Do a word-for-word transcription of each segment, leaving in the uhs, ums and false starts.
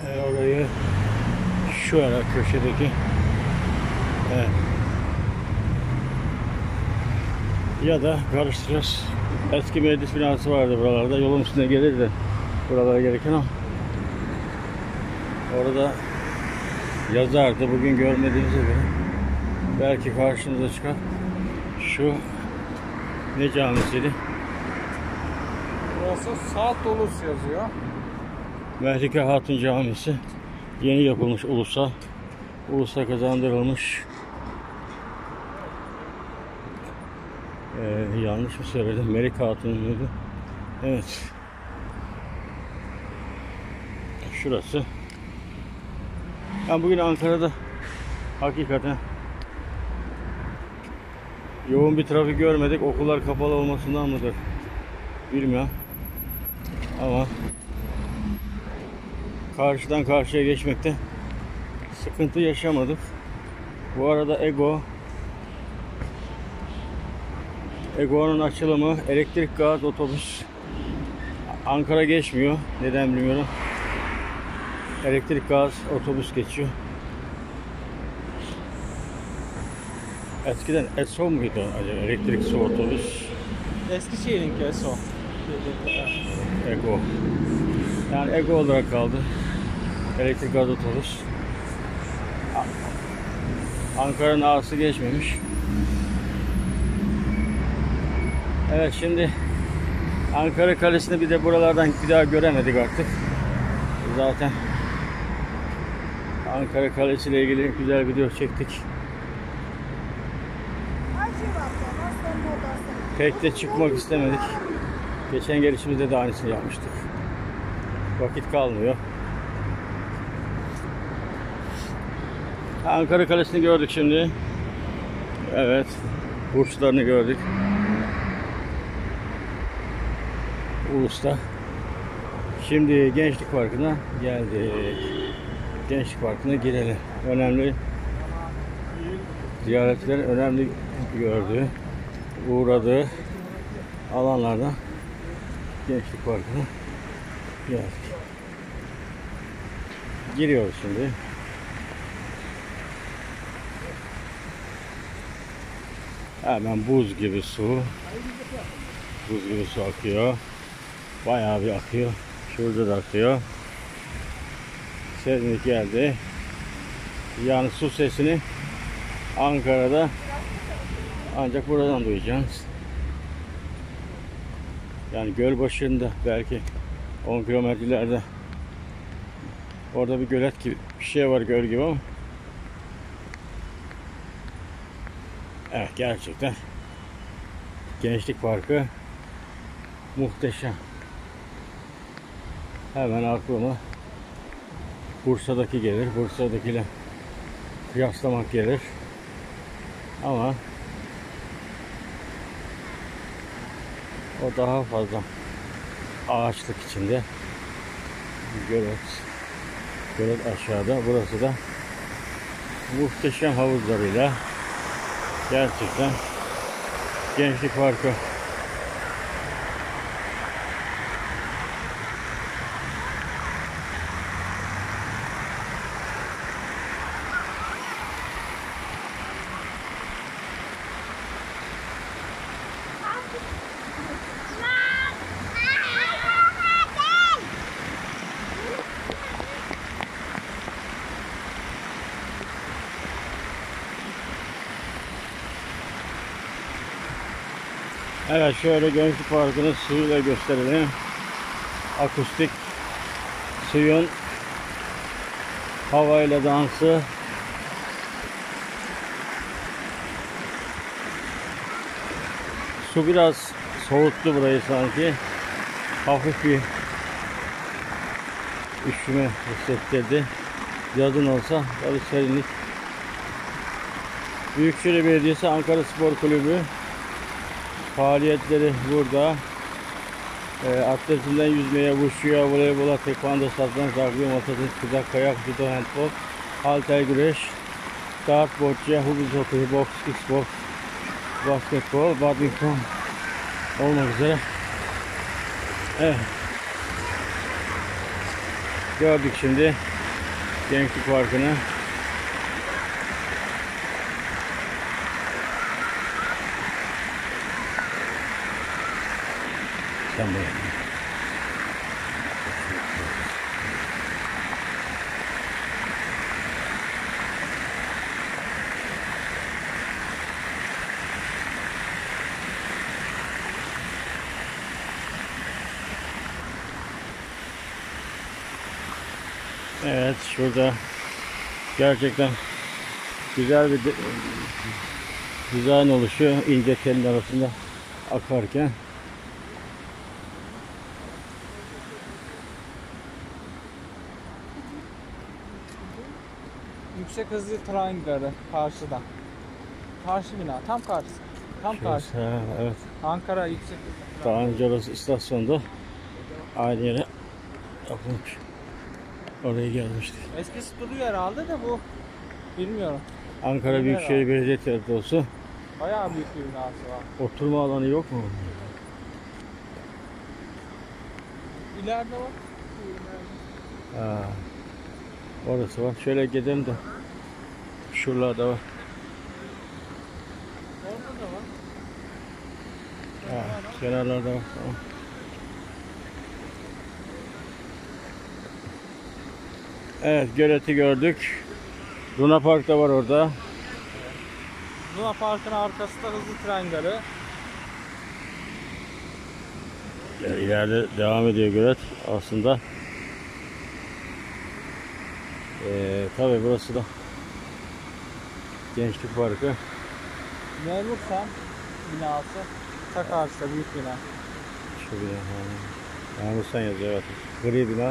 E, orayı şu ara köşedeki evet. Ya da karıştıracağız. Eski meclis binası vardı buralarda. Yolun üstüne gelir de buralara gereken o. Orada yazardı. Bugün görmediğinize göre belki karşınıza çıkar. Şu ne camisiydi? Burası Saat Ulus yazıyor. Mehlike Hatun Camisi. Yeni yapılmış ulusa. Ulusa kazandırılmış. Ee, yanlış mı söyledim? Melik Hatun muydu? Evet. Şurası. Ben bugün Ankara'da hakikaten yoğun bir trafik görmedik. Okullar kapalı olmasından mıdır bilmiyorum. Ama karşıdan karşıya geçmekte sıkıntı yaşamadık. Bu arada Ego Ego'nun açılımı elektrik gaz otobüs Ankara geçmiyor. Neden bilmiyorum. Elektrik gaz otobüs geçiyor. Eskiden ESO muydu acaba? Elektrik su otobüs. Eskişehir'inki Eso. Ego. Yani Ego olarak kaldı. Elektrik gaz otobüs. Ankara'nın ağası geçmemiş. Evet, şimdi Ankara Kalesi'ni bir de buralardan bir daha göremedik artık. Zaten Ankara Kalesi ile ilgili güzel video çektik. Pek de çıkmak istemedik. Geçen gelişimizde de aynısını yapmıştık. Vakit kalmıyor. Ankara Kalesi'ni gördük şimdi. Evet. Burçlarını gördük. Ulus'ta. Şimdi Gençlik Parkı'na geldik. Gençlik Parkı'na girelim. Önemli ziyaretçilerin önemli gördüğü, uğradığı alanlardan Gençlik Parkı'na geldik. Giriyoruz şimdi. Hemen buz gibi su. Buz gibi su akıyor. Bayağı bir akıyor. Şurada da akıyor. Serinlik geldi. Yani su sesini Ankara'da ancak buradan duyacaksınız. Yani göl başında belki on kilometrelerde orada bir gölet gibi bir şey var, göl gibi ama evet, gerçekten Gençlik Parkı muhteşem. Hemen aklıma Bursa'daki gelir. Bursa'dakiyle kıyaslamak gelir. Ama o daha fazla ağaçlık içinde. Gölet. Gölet aşağıda. Burası da muhteşem havuzlarıyla gerçekten Gençlik Parkı. Evet, şöyle Gençlik Parkı'nın suyuyla gösterelim. Akustik suyun havayla dansı. Su biraz soğuttu burayı sanki. Hafif bir üşüme hissettirdi. Yazın olsa tabii serinlik. Büyükşehir Belediyesi Ankara Spor Kulübü faaliyetleri burada. E, atletizmden yüzmeye, wushu'ya, voleybola, tekvando, satranç, rugby, motosiklет, kızak, kayak, judo, handbol, halter güreş, dart, bocce, hubuz hokeyi, boks, kickboks, basketbol, badminton olmak üzere. Evet. Gördük şimdi. Gençlik Parkı'nı. Sen buraya. Evet, şurada gerçekten güzel bir dizayn oluşuyor ince telin arasında akarken. Yüksek hızlı tren garı karşıda. Karşı bina tam karşısı. Tam karşı. Ha, evet. Ankara yüksek hızlı tren. Daha önce orası istasyonda aynı yere yapılmış. Oraya gelmiştik. Eskisi duruyor herhalde de bu bilmiyorum. Ankara Yeni Büyükşehir herhalde. Belediye Tiyatrosu. Bayağı büyük bir binası var. Oturma alanı yok mu? İleride var. Ha, orası var. Şöyle gidelim de. Şuralarda var. Orada da var. Ha, kenarlarda var. Tamam. Evet, göleti gördük. Luna Park da var orada. Luna Park'ın arkasında hızlı tren garı. Yani ileride devam ediyor gölet aslında. Ee, tabii burası da Gençlik Parkı. Memursan binası. Ta karşıda büyük bina. Şu bina. Yağmursan yazıyor, evet. Gri bina.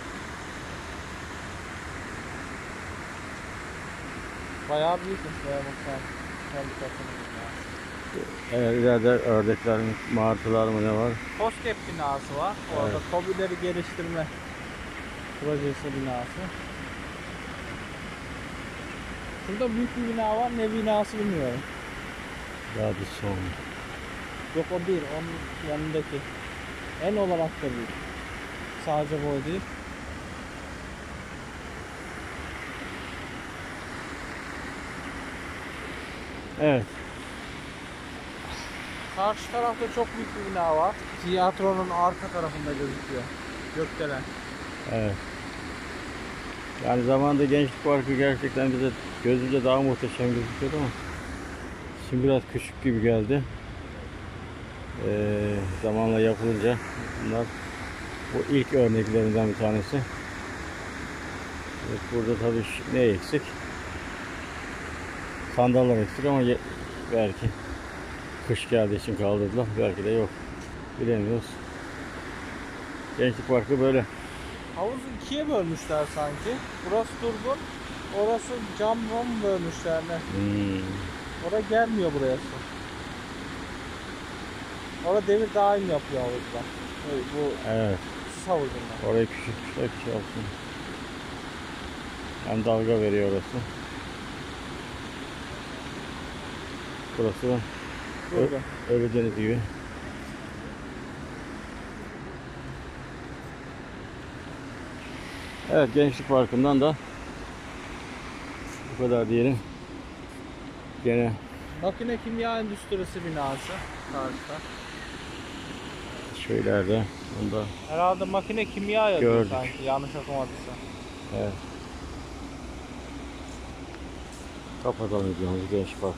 Bayağı büyükmüş Memursan. Fabrikasının binası. Evet, ileride ördekler mi, martılar mı ne var? Poskep binası var. Orada Evet. KOBİ'leri geliştirme projesi binası. Şurada büyük bir bina var. Ne binası bilmiyorum. Radisson. Yok o değil. Onun yanındaki. En olarak da büyük. Sadece bu değil. Evet. Karşı tarafta çok büyük bir bina var. Tiyatronun arka tarafında gözüküyor. Gökdelen. Evet. Yani zamanında Gençlik Parkı gerçekten bize gözümüze daha muhteşem gözüküyordu ama şimdi biraz küçük gibi geldi. Ee, zamanla yapılınca bunlar bu ilk örneklerinden bir tanesi. Evet, burada tabii ne eksik? Sandallar eksik ama ye- belki kış geldiği için kaldırdılar. Belki de yok. Bilemiyoruz. Gençlik Parkı böyle. Havuzu ikiye bölmüşler sanki. Burası durgun. Orası camdan bölmüşler ne? Hmm. Oraya gelmiyor buraya su. Orada devir daim yapıyor havuzlar. Evet, bu Evet. sis havuzunda. Orayı küçültmüşler ki şey olsun. Hem dalga veriyor orası. Burası da Burada. Ölüdeniz gibi. Evet, Gençlik Parkı'ndan da bu kadar diyelim. Gene Makine Kimya Endüstrisi binası karşıda. şu ileride. Onda Herhalde makine kimya yazıyor Gördük. sanki yanlış okumadıysam. evet. Kapatalım videomuzu, Gençlik Parkı.